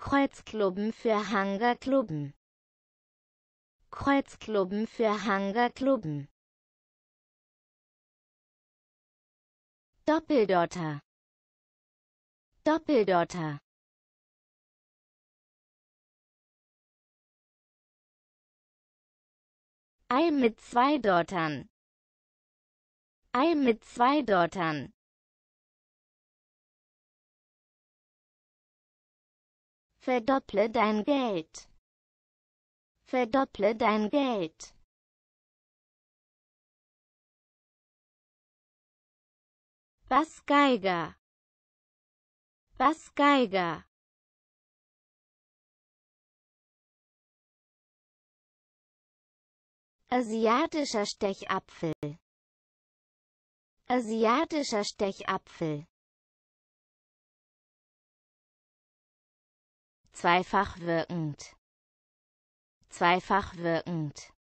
Kreuzklubben für Hangarklubben. Kreuzklubben für Hangarklubben. Doppeldotter. Doppeldotter. Ei mit zwei Dottern. Ei mit zwei Dottern. Verdopple dein Geld. Verdopple dein Geld. Bassgeiger. Bassgeiger. Asiatischer Stechapfel. Asiatischer Stechapfel. Zweifach wirkend. Zweifach wirkend.